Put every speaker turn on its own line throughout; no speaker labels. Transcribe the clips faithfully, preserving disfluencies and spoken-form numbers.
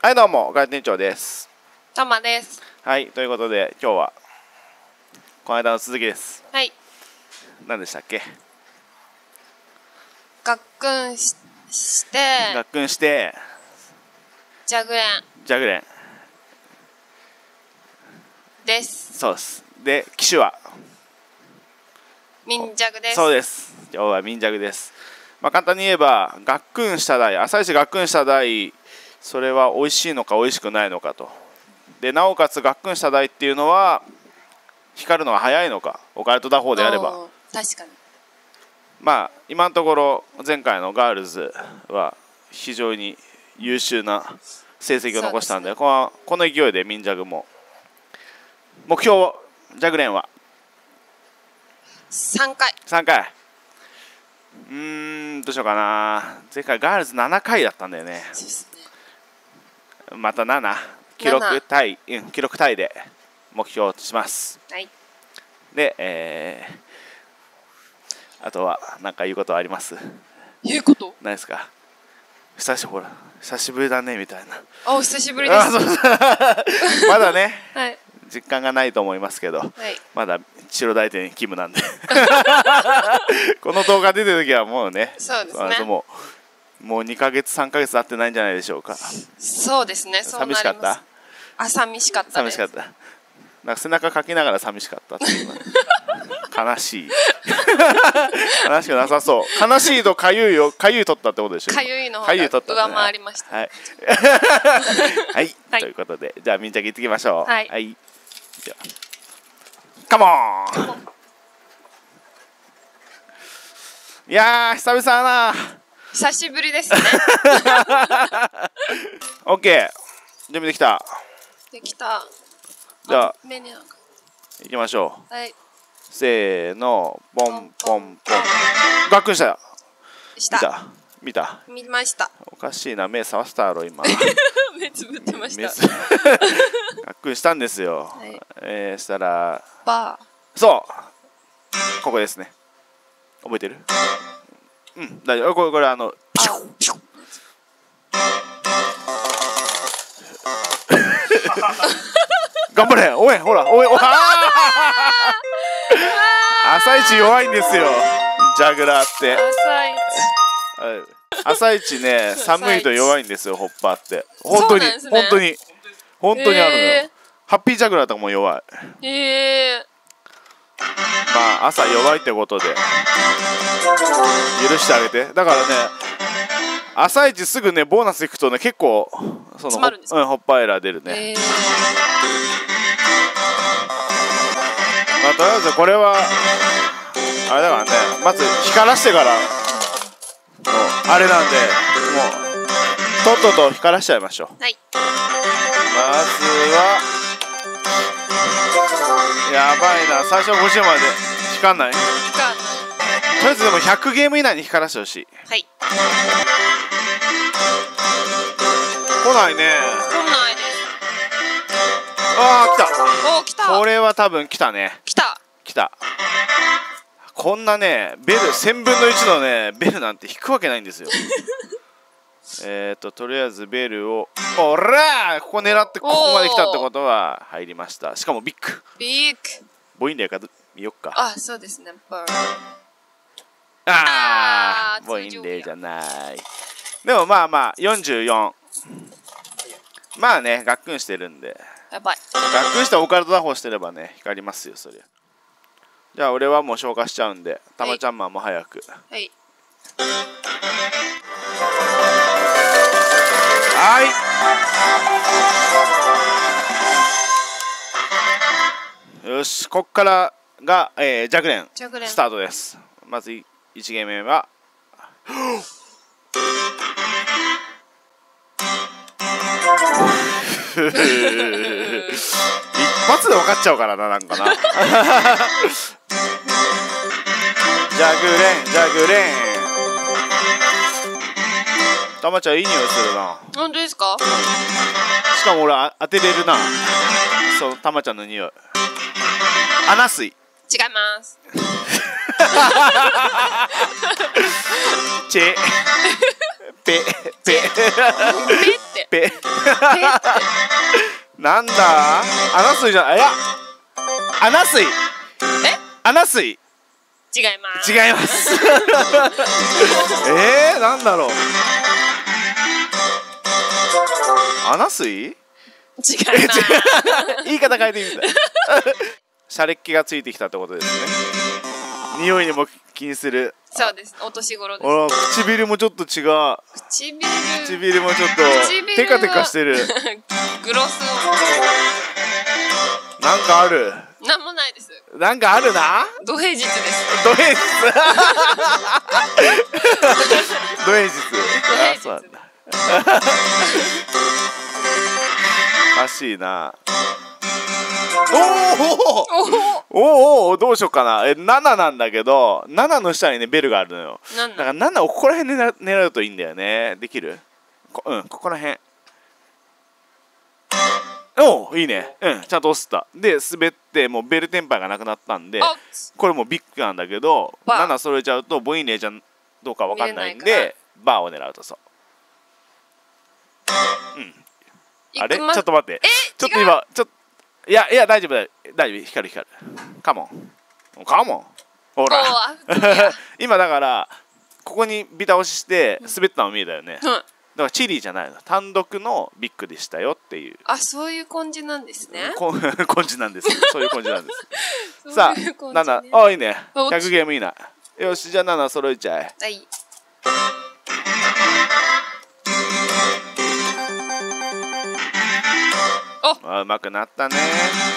はいどうも、ガイ店長です。
たまです。
はい、ということで今日はこの間の続きです。
はい。
何でしたっけ？
学訓 し, して
学訓して
ジャグレン
ジャグレン
です。
そうです。で、機種は
民弱です。
そうです。今日は民弱です。まあ簡単に言えば、学訓した台、朝一学訓した台、それは美味しいのか美味しくないのかと。でなおかつ学訓した台っていうのは光るのが早いのか、オカルト打法であれば。
確かに。
まあ今のところ前回のガールズは非常に優秀な成績を残したんで、このこの勢いで民弱も目標ジャグレンは
さんかい。
さんかい。うーん、どうしようかな。前回ガールズななかいだったんだよね。
そうですね。
またなな、記録タイ、うん、記録タイで目標とします。
はい。
で、えー、あとは何か言うことはあります？
言うこと？
ないですか？久しぶり、久しぶりだねみたいな。
あ、お久しぶりです。
まだね、
はい、
実感がないと思いますけど、はい、まだ白大店勤務なんでこの動画出てる時はもうね、
そうですね、
もう、もうにかげつさんかげつ経ってないんじゃないでしょうか。
そうですね。そうなります。
寂しかった？
あ、寂しかったです。
寂しかった。なんか背中かきながら寂しかったっていう悲しい悲しくなさそう。悲しいとかゆいをかゆい取ったってことでしょ。
かゆいの方が上回りました。
はい、はい、はい、ということでじゃあみんちゃん行ってきましょう。はい、はい、じゃあカモン。いやー久々だな。
久しぶりですね。
オッケー、準備できた。
できた。
じゃあ行きましょう。
はい、
せーの、ポンポンポン。学訓した。
した。
見た。
見ました。
おかしいな、目覚ましたやろ今。
目つぶってました。
学訓したんですよ。はい、えー、したら。
バ
ー。そう。ここですね。覚えてる？うん、大丈夫。これこれあの。頑張れ、おい、ほら、おい、お朝一弱いんですよ、ジャグラーって。朝一ね、寒いと弱いんですよ、ホッパーって。本当に、本当に、本当にあるのよ。ハッピージャグラーとかも弱い。
へえ。
まあ、朝弱いってことで、許してあげて。だからね、朝一すぐね、ボーナスいくとね、結構、その、うん、ホッパーエラー出るね。まあ、とりあえずこれはあれだからね、まず光らしてからもうあれなんで、もうとっとと光らしちゃいましょう。はい、まずはやばいな、最初ごじゅうまで光んない。光んない。とりあえずでもひゃくゲーム以内に光らしてほしい。はい、来ないね。
来ないです。
あー、来た。
おー、来た。
これは多分来たね。来た来た。こんなね、ベルせんぶんのいちのねベルなんて引くわけないんですよ。えっととりあえずベルを、おらー、ここ狙ってここまで来たってことは入りました。しかもビッグ
ビッグ
ボインレイか見よっか。
あ、そうですね。
あー、ボインレイじゃない。でもまあまあよんじゅうよん、まあね、学訓してるんで。
やばい。
学訓してオカルト打法してればね、光りますよ、そりゃ。じゃあ俺はもう消化しちゃうんで、たまちゃんマンも早く。はい。はい。よし、こっからが、えー、ジャグレンスタートです。まずいちゲーム目は。一発で分かっちゃうからな、なんかな。ジャグレン、ジャグレン。たまちゃんいい匂いするな。
本当ですか？
しかも俺あ当てれるな。そう、たまちゃんの匂い。穴水。
違います。チェペペペペってペ
ペ
ペって
なんだ穴水じゃない、いや穴水
え
穴水
違います
違いますえー、なんだろう穴水
違います
言い方変えてみたいシャレっ気がついてきたってことですね。匂いにも気にする。
そうです、お年頃です。
あら、唇もちょっと違う。
唇
唇もちょっと
唇
テカテカしてる。
グロス
なんかある。
なんもないです。
なんかあるな。
土平日です。
土平日土平日あ、そうなんだおかしいな。おおおお、どうしようかな。え、なななんだけど、ななの下にねベルがあるのよ。だからななをここら辺で狙うといいんだよね。できる？こうん、ここら辺。おお、いいね。うん、ちゃんと押せた。で滑ってもうベルテンパイがなくなったんで、これもビッグなんだけど、なな揃えちゃうとボインレーじゃどうかわかんないんでバーを狙うとそう。うん。あれ？ちょっと待って。ちょっと今ちょっと。いやいや大丈夫だよ大丈夫。光る光るカモンカモンほら今だからここにビタ押しして滑ったの見えたよね、うん、だからチリじゃないの、単独のビッグでしたよっていう。
あ、そういう感じなんですね。
感じなんですそういう感じなんですさあなな、あ、いいね、ひゃくゲーム以内。よし、じゃあなな揃えちゃえ。
はい。
あ、うまくなったね。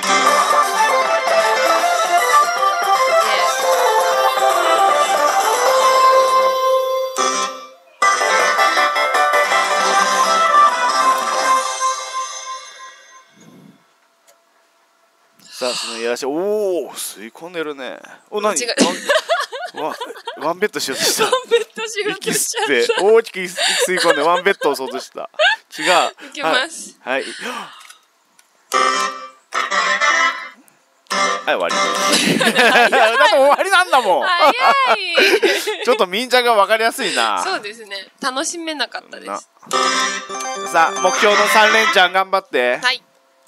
さあ、そのいやらしい。おお、吸い込んでるね。お、何？ワン、ワンベッドしようとした。
ワンベッドしようとしちゃった。
息吸って大きく吸い込んでワンベッドを押そうとした。違う。
いきます。
はい。はいはい、終わり。だって終わりなんだもん。
早い。
ちょっとみんちゃんが分かりやすいな。
そうですね。楽しめなかったです。
さあ、目標の三連チャン頑張って。
はい。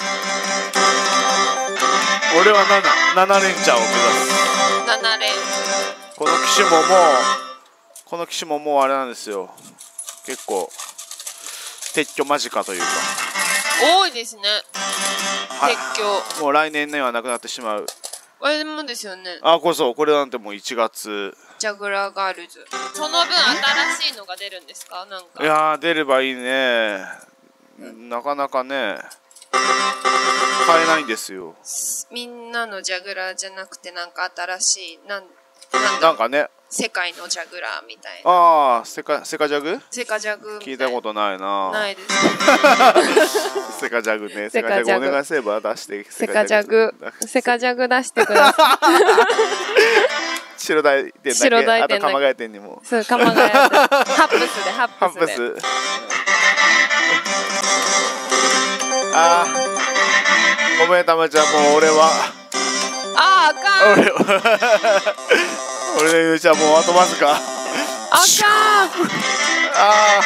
俺は七、七連チャンを目指す。
七連。
この機種ももう、この機種ももうあれなんですよ。結構撤去間近というか。
多いですね。撤去。
もう来年にはなくなってしまう。
あれもですよね。
あ、こそこれなんてもういちがつ。
ジャグラーガールズ。その分新しいのが出るんですか？なんか。
いやー、出ればいいね。なかなかね買えないんですよ。
みんなのジャグラーじゃなくて、なんか新しいなん
なんかね。
世界のジャグラーみたいな。
ああ、セカセカジャグ？
セカジャグ
聞いたことないな。
ないです。
セカジャグね。セカジャグお願いすれば出して。
セカジャグ、セカジャグ出してください。
白大店だけ。白大店だけ。あと鎌ヶ谷店にも。
そう、鎌ヶ谷店。ハップスでハップスで。
ああ、ごめんたまちゃん、もう俺は。
あー、あかん。
俺は。俺の命はもうあとわずか。
あかん。
あ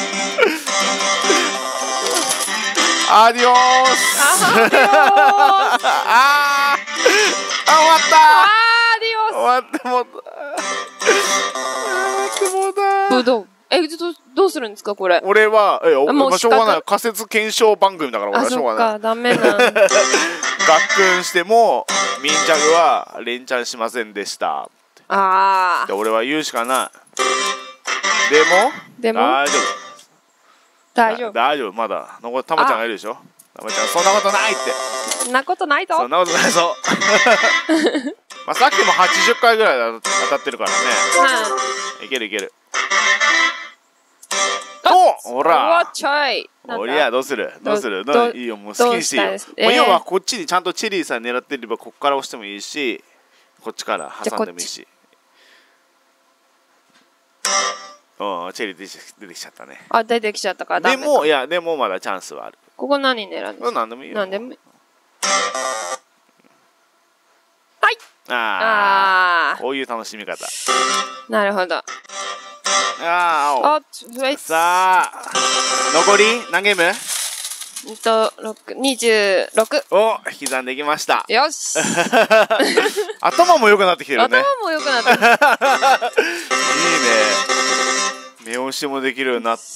あ。アディオース。
アディオース。
ああ。終わった。
アディオース。
終わってもうた。終わってもうた。
ぶどう。え、どどうするんですかこれ。
俺はえ、
もう
しょうがない。仮説検証番組だから俺はしょうがない。
あ、そっか、ダメな。
ガックンしてもミンジャグは連チャンしませんでした。
ああ。
で俺は言うしかない。でも
でも
大丈夫。
大丈夫。
大丈夫。まだ残たまちゃんがいるでしょ。たまちゃんそんなことないって。
そんなことないぞ。
そんなことないぞ。まあさっきもはちじゅっかいぐらい当たってるからね。はい。いけるいける。お、ほら。
ちょい。
おりゃどうするどうするどういいよもう好きにしていいよ。もう要はこっちにちゃんとチェリーさん狙ってればこっから押してもいいし、こっちから挟んでもいいし。おお、チェリー出てきちゃったね。
あ、出てきちゃったからダメか。
でもいやでもまだチャンスはある。
ここ何狙うんですか？
何でもいいよ。
何でもいい。はい。
ああ。こういう楽しみ方。
なるほど。
あー青。
あ、フレッシュ。
さあ残り何ゲーム？
えっと、六、にじゅうろく。
お、刻んできました。
よし。
頭も良くなってきてるね。
頭も良くなってる。
いいね。目押しもできるようになって。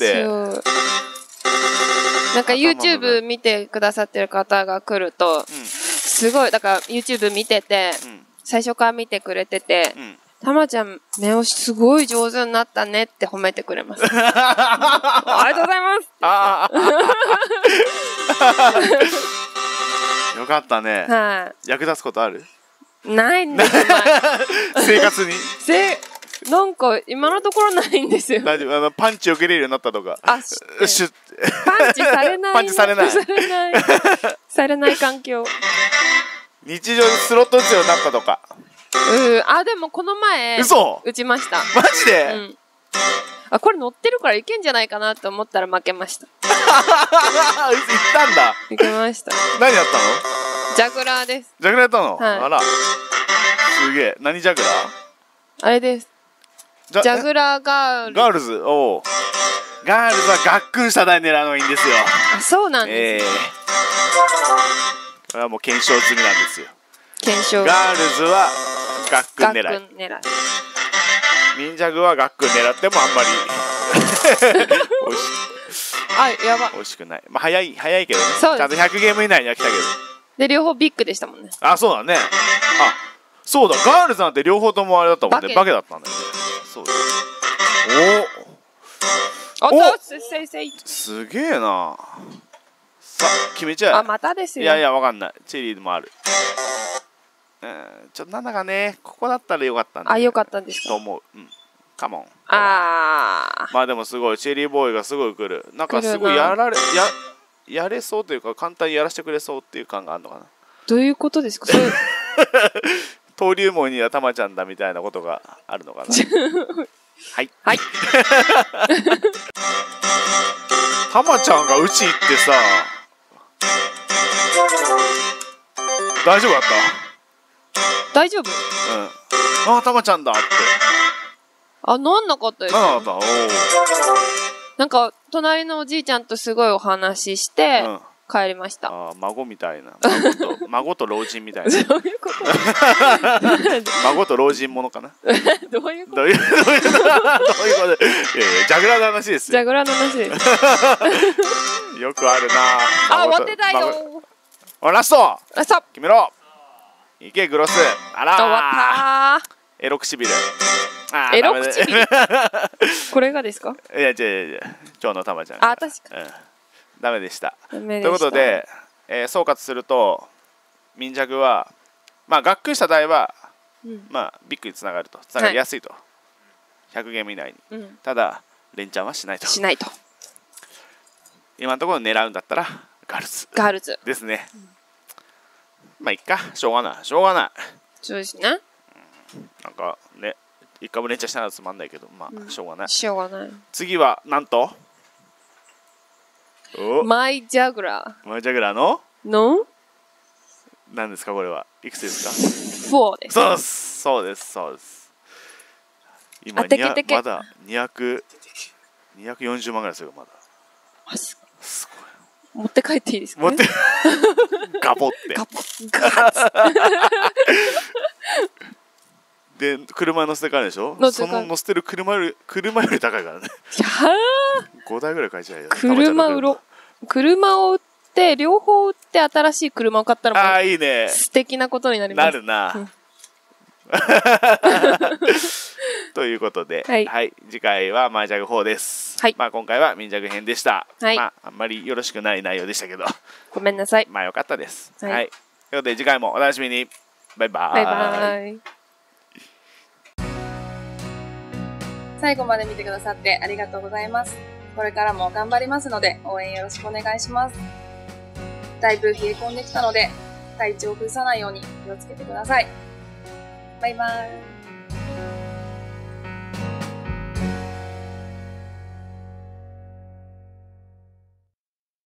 なんか YouTube 見てくださってる方が来ると、うん、すごい、だから YouTube 見てて、うん、最初から見てくれてて、うん、たまちゃん目押しすごい上手になったねって褒めてくれます。ありがとうございます。あ
よかったね。
はい。
役立つことある？
ないんですよ。
生活に。
せなんか今のところないんですよ。
大丈夫。あのパンチを受けれるようになったとか。
あ、しパンチされない。
パンチされない。
されない。されない環境。
日常でスロット打つようになったとか。
うん。あ、でもこの前。
嘘。
打ちました。
マジで？
うん。あ、これ乗ってるからいけんじゃないかなと思ったら負けました。
いったんだ。
いけました。
何やったの？
ジャグラーです。
ジャグラーやったの？
はい、
あら。すげえ。何ジャグラー？
あれです。ジャグラーガールズ。
ガールズ。おお。ガールズはガックンした台狙うのがいいんですよ。
あ、そうなんです、ね。え
ー、これはもう検証済みなんですよ。
検証。
ガールズはガックン狙い。
ガックン狙い。
ミンジャグはガックン狙ってもあんまり美味しく。
あ、やば。
美味しくない。まあ早い早いけどね。ちゃんとひゃくゲーム以内には来たけど。
で両方ビッグでしたもんね。
あ、そうだね。あ、そうだ。ガールズなんて両方ともあれだったもんね。バケだったんだよね。そうだ。
お。おっと、せいせい。
すげえな。さあ決めちゃう。
あ、またですよ。
いやいやわかんない。チェリーもある。うん、ちょっとなんだかね、ここだったらよかったんだ。
あ、よかったんですか。
と思う。うん。カモン。
ああ。
まあでもすごいチェリーボーイがすごい来る。なんかすごいやられややれそうというか簡単にやらせてくれそうっていう感があるのかな。
どういうことですか。それ
登竜門にはたまちゃんだみたいなことがあるのかな。はい
はい。
たまちゃんがうち行ってさ、大丈夫だった？
大丈夫？
うん。あ、たまちゃんだって。
あ、なんなかったですよ。
なんなかった。おー。
なんか隣のおじいちゃんとすごいお話しして。うん帰りました。
あ、孫みたいな。孫と孫と老人みたいな。
そういうこと。
孫と老人ものかな。
どういうこと。
どういうどういうこと。どういうこと。いやいやジャグラーの話です
よ。ジャグラーの話です。
よくあるな。
あ、終わってたよ。
あ、ラスト。
ラスト。
決めろ。いけグロス。あら。
終わった。
エロ唇。
エロ唇。これがですか。
いや違う違う。今日のたまちゃん。
あ、確かに。
ダメでした。ということで、えー、総括するとミンジャグはまあがっくりした台は、うん、まあビッグにつながるとつながりやすいと、はい、ひゃくゲーム以内に、うん、ただ連チャンはしないと
しないと
今のところ狙うんだったらガールズ
ガールズ
ですね、うん、まあいっかしょうがないしょうがない
そうですね、
うん、なんかね一回も連チャンしたらつまんないけどまあ、うん、しょうがない
しょうがない
次はなんと
マイジャグラ
ーマイジャグラーの
の
何ですかこれはいくつです
か。よんです。
そうですそうですそうです今
テケテケ
まだにひゃく、にひゃくよんじゅうまんぐらいですよまだ
あす
すごい
持って帰っていいですか、ね、
持ってガボって
ガボガッ
で車乗せてからでしょその乗せてる車より車より高いからね
いや
ごだいぐらい買いちゃうよ
車売ろう車を売って両方売って新しい車を買ったらもう
あーいいね
素敵なことになります
なるな、うん、ということで、はいはい、次回はマイジャグフォーです、はいまあ、今回はミンジャグ編でした、はいまあ、あんまりよろしくない内容でしたけど
ごめんなさい
まあよかったです、はいはい、ということで次回もお楽しみにバイバイ
バイバイ
最後まで見てくださってありがとうございます。これからも頑張りますので応援よろしくお願いします。だいぶ冷え込んできたので体調を崩さないように気をつけてください。バイバイ。